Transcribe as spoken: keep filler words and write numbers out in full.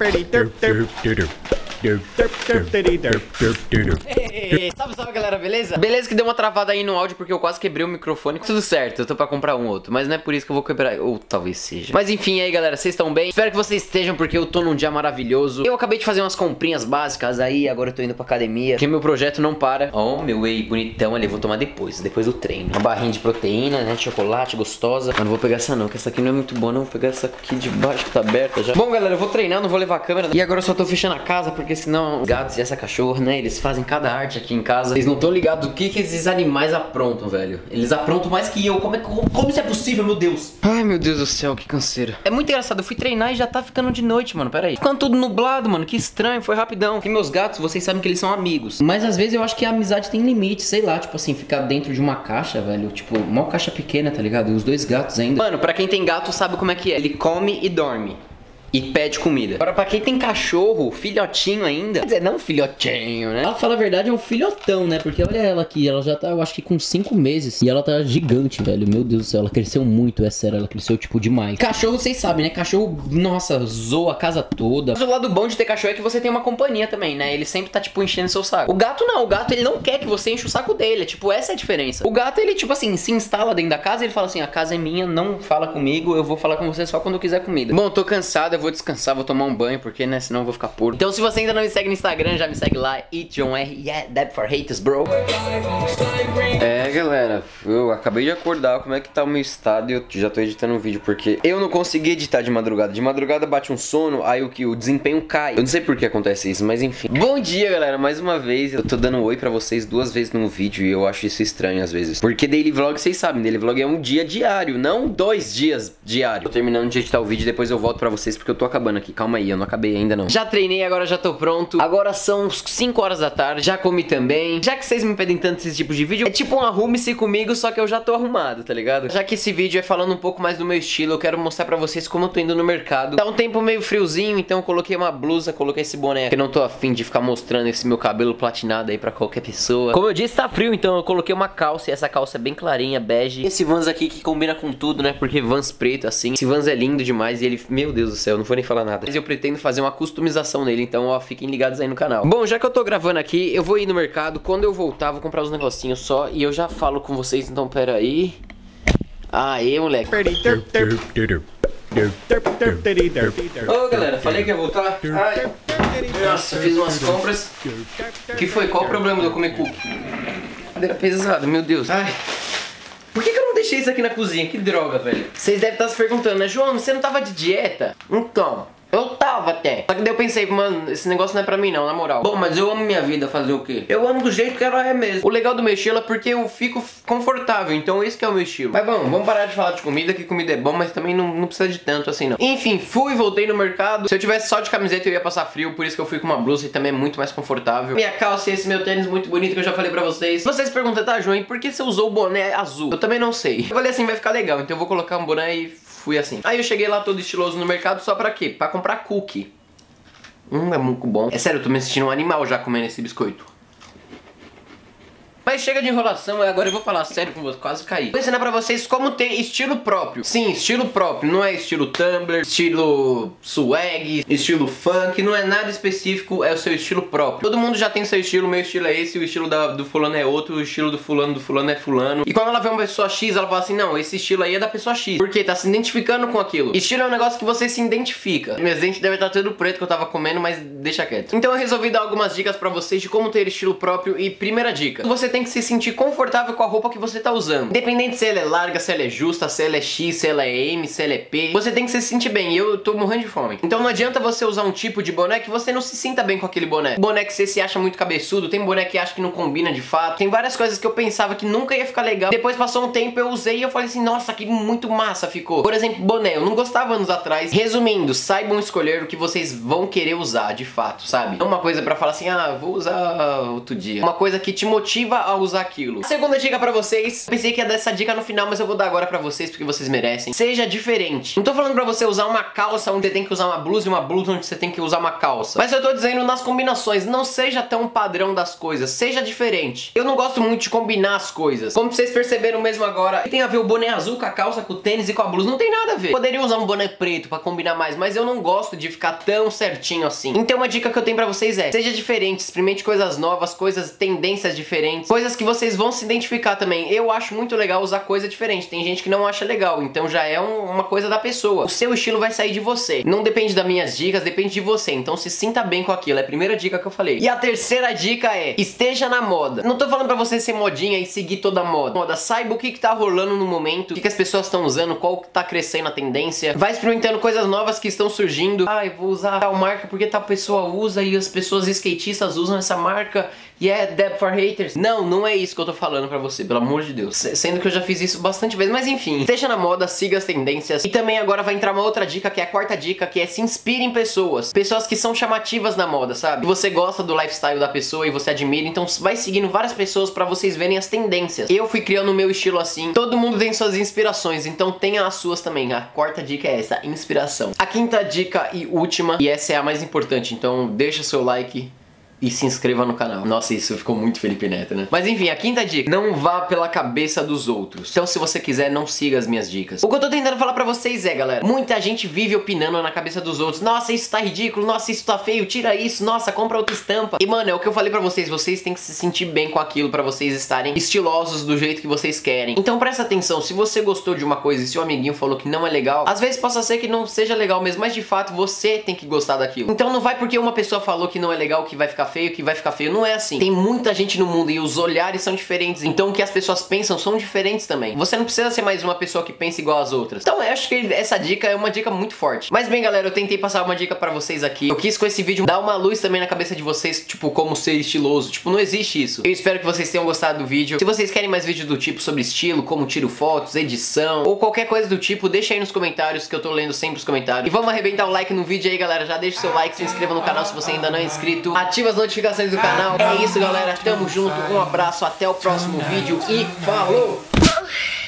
Ei, salve, salve, galera, beleza? Beleza que deu uma travada aí no áudio porque eu quase quebrei o microfone. Tudo certo, eu tô pra comprar um outro, mas não é por isso que eu vou quebrar, ou talvez seja. Mas enfim, aí galera, vocês estão bem? Espero que vocês estejam porque eu tô num dia maravilhoso. Eu acabei de fazer umas comprinhas básicas aí, agora eu tô indo pra academia, porque meu projeto não para. Ó, oh, meu whey bonitão ali, vou tomar depois, depois do treino. Uma barrinha de proteína, né, de chocolate, gostosa. Mas não vou pegar essa não, que essa aqui não é muito boa não. Vou pegar essa aqui de baixo que tá aberta já. Bom, galera, eu vou treinar, não vou levar a câmera. E agora eu só tô fechando a casa, porque senão os gatos e essa cachorra, né, eles fazem cada arte aqui em casa. Eles não estão ligados do que, que esses animais aprontam, velho. Eles aprontam mais que eu. Como, é, como, como isso é possível, meu Deus? Ai, meu Deus do céu, que canseira. É muito engraçado, eu fui treinar e já tá ficando de noite, mano. Pera aí. Ficando tudo nublado, mano. Que estranho, foi rapidão. Porque meus gatos, vocês sabem que eles são amigos. Mas às vezes eu acho que a amizade tem limite, sei lá. Tipo assim, ficar dentro de uma caixa, velho. Tipo, uma caixa pequena, tá ligado? E os dois gatos ainda. Mano, pra quem tem gato sabe como é que é. Ele come e dorme. E pede comida. Agora, pra quem tem cachorro, filhotinho ainda. Quer dizer, não filhotinho, né? Ela fala a verdade, é um filhotão, né? Porque olha ela aqui, ela já tá, eu acho que com cinco meses. E ela tá gigante, velho. Meu Deus do céu, ela cresceu muito, é sério. Ela cresceu, tipo, demais. Cachorro, vocês sabem, né? Cachorro, nossa, zoa a casa toda. Mas o lado bom de ter cachorro é que você tem uma companhia também, né? Ele sempre tá, tipo, enchendo seu saco. O gato não, o gato, ele não quer que você enche o saco dele. É, tipo, essa é a diferença. O gato, ele, tipo assim, se instala dentro da casa e ele fala assim, a casa é minha, não fala comigo, eu vou falar com você só quando eu quiser comida. Bom, tô cansado, eu vou descansar, vou tomar um banho, porque, né, senão eu vou ficar puro. Então, se você ainda não me segue no Instagram, já me segue lá, itjohnr, yeah, that for haters, bro. É, galera, eu acabei de acordar, como é que tá o meu estado e eu já tô editando um vídeo, porque eu não consegui editar de madrugada. De madrugada bate um sono, aí o que? O desempenho cai. Eu não sei por que acontece isso, mas enfim. Bom dia, galera, mais uma vez, eu tô dando um oi pra vocês duas vezes no vídeo e eu acho isso estranho às vezes. Porque daily vlog, vocês sabem, daily vlog é um dia diário, não dois dias diário. Tô terminando de editar o vídeo, depois eu volto pra vocês porque eu tô acabando aqui. Calma aí, eu não acabei ainda não. Já treinei, agora já tô pronto. Agora são cinco horas da tarde, já comi também. Já que vocês me pedem tanto esse tipo de vídeo, é tipo um arrume-se comigo, só que eu já tô arrumado, tá ligado? Já que esse vídeo é falando um pouco mais do meu estilo, eu quero mostrar pra vocês como eu tô indo no mercado. Tá um tempo meio friozinho, então eu coloquei uma blusa, coloquei esse boné, porque eu não tô afim de ficar mostrando esse meu cabelo platinado aí pra qualquer pessoa. Como eu disse, tá frio, então eu coloquei uma calça, e essa calça é bem clarinha, bege. Esse Vans aqui que combina com tudo, né? Porque Vans preto, assim. Esse Vans é lindo demais e ele... Meu Deus do céu, não vou nem falar nada. Mas eu pretendo fazer uma customização nele, então ó, fiquem ligados aí no canal. Bom, já que eu tô gravando aqui, eu vou ir no mercado. Quando eu voltar, vou comprar uns negocinhos só e eu já falo com vocês, então pera aí. Aê, moleque. Ô, galera, falei que ia voltar. Ai. Nossa, fiz umas compras. O que foi? Qual o problema de eu comer cookie? Cadeira pesada, meu Deus. Ai. Por que que eu não deixei isso aqui na cozinha? Que droga, velho. Vocês devem estar se perguntando, né? João, você não tava de dieta? Então... eu tava até. Só que daí eu pensei, mano, esse negócio não é pra mim não, na moral. Bom, mas eu amo minha vida, fazer o quê? Eu amo do jeito que ela é mesmo. O legal do meu estilo é porque eu fico confortável, então esse que é o meu estilo. Mas bom, vamos parar de falar de comida, que comida é bom, mas também não, não precisa de tanto assim não. Enfim, fui, voltei no mercado. Se eu tivesse só de camiseta eu ia passar frio, por isso que eu fui com uma blusa e também é muito mais confortável. Minha calça e esse meu tênis muito bonito que eu já falei pra vocês. Vocês perguntam, tá, João, por que você usou o boné azul? Eu também não sei. Eu falei assim, vai ficar legal, então eu vou colocar um boné e fui assim. Aí eu cheguei lá todo estiloso no mercado só pra quê? Pra comprar cookie. Hum, é muito bom. É sério, eu tô me sentindo um animal já comendo esse biscoito. Mas chega de enrolação, agora eu vou falar sério com vocês, quase caí. Vou ensinar pra vocês como ter estilo próprio. Sim, estilo próprio, não é estilo Tumblr, estilo swag, estilo funk, não é nada específico, é o seu estilo próprio. Todo mundo já tem seu estilo, meu estilo é esse, o estilo da, do fulano é outro, o estilo do fulano do fulano é fulano. E quando ela vê uma pessoa X, ela fala assim, não, esse estilo aí é da pessoa X, porque tá se identificando com aquilo. Estilo é um negócio que você se identifica. Meus dentes devem estar tudo preto que eu tava comendo, mas deixa quieto. Então eu resolvi dar algumas dicas pra vocês de como ter estilo próprio. E primeira dica, você tem que se sentir confortável com a roupa que você tá usando. Independente se ela é larga, se ela é justa, se ela é X, se ela é M, se ela é P, você tem que se sentir bem. E eu tô morrendo de fome. Então não adianta você usar um tipo de boné que você não se sinta bem com aquele boné. Boné que você se acha muito cabeçudo, tem boné que acha que não combina de fato. Tem várias coisas que eu pensava que nunca ia ficar legal. Depois passou um tempo, eu usei e eu falei assim, nossa, que muito massa ficou. Por exemplo, boné, eu não gostava anos atrás. Resumindo, saibam escolher o que vocês vão querer usar de fato, sabe? Não uma coisa pra falar assim, ah, vou usar outro dia. Uma coisa que te motiva a usar aquilo. Segunda dica pra vocês, pensei que ia dar essa dica no final, mas eu vou dar agora pra vocês porque vocês merecem. Seja diferente. Não tô falando pra você usar uma calça onde você tem que usar uma blusa e uma blusa onde você tem que usar uma calça, mas eu tô dizendo nas combinações. Não seja tão padrão das coisas, seja diferente. Eu não gosto muito de combinar as coisas. Como vocês perceberam mesmo agora, tem a ver o boné azul com a calça, com o tênis e com a blusa. Não tem nada a ver. Poderia usar um boné preto pra combinar mais, mas eu não gosto de ficar tão certinho assim. Então uma dica que eu tenho pra vocês é: seja diferente, experimente coisas novas, coisas, tendências diferentes, coisas que vocês vão se identificar também. Eu acho muito legal usar coisa diferente. Tem gente que não acha legal, então já é um, uma coisa da pessoa. O seu estilo vai sair de você. Não depende das minhas dicas, depende de você. Então se sinta bem com aquilo. É a primeira dica que eu falei. E a terceira dica é: esteja na moda. Não tô falando pra você ser modinha e seguir toda a moda. Moda, saiba o que que tá rolando no momento, o que que as pessoas estão usando, qual que tá crescendo a tendência. Vai experimentando coisas novas que estão surgindo. Ah, eu vou usar tal marca porque tal pessoa usa e as pessoas skatistas usam essa marca. E é Deb for haters. Não, não é isso que eu tô falando pra você, pelo amor de Deus. Sendo que eu já fiz isso bastante vezes, mas enfim. Esteja na moda, siga as tendências. E também agora vai entrar uma outra dica, que é a quarta dica, que é se inspire em pessoas. Pessoas que são chamativas na moda, sabe? Você gosta do lifestyle da pessoa e você admira, então vai seguindo várias pessoas pra vocês verem as tendências. Eu fui criando o meu estilo assim. Todo mundo tem suas inspirações, então tenha as suas também. A quarta dica é essa, inspiração. A quinta dica e última, e essa é a mais importante, então deixa seu like e se inscreva no canal. Nossa, isso ficou muito Felipe Neto, né? Mas enfim, a quinta dica: não vá pela cabeça dos outros. Então se você quiser, não siga as minhas dicas. O que eu tô tentando falar pra vocês é, galera, muita gente vive opinando na cabeça dos outros. Nossa, isso tá ridículo, nossa, isso tá feio, tira isso, nossa, compra outra estampa. E mano, é o que eu falei pra vocês, vocês têm que se sentir bem com aquilo pra vocês estarem estilosos do jeito que vocês querem. Então presta atenção, se você gostou de uma coisa e seu amiguinho falou que não é legal, às vezes possa ser que não seja legal mesmo, mas de fato você tem que gostar daquilo. Então não vai porque uma pessoa falou que não é legal que vai ficar feio, que vai ficar feio. Não é assim. Tem muita gente no mundo e os olhares são diferentes. Então o que as pessoas pensam são diferentes também. Você não precisa ser mais uma pessoa que pensa igual às outras. Então eu acho que essa dica é uma dica muito forte. Mas bem, galera, eu tentei passar uma dica pra vocês aqui. Eu quis com esse vídeo dar uma luz também na cabeça de vocês, tipo, como ser estiloso. Tipo, não existe isso. Eu espero que vocês tenham gostado do vídeo. Se vocês querem mais vídeos do tipo sobre estilo, como tiro fotos, edição ou qualquer coisa do tipo, deixa aí nos comentários que eu tô lendo sempre os comentários. E vamos arrebentar o like no vídeo aí, galera. Já deixa o seu like, se inscreva no canal se você ainda não é inscrito. Ativa as notificações do canal. É isso, galera. Tamo junto. Um abraço. Até o próximo vídeo. E falou!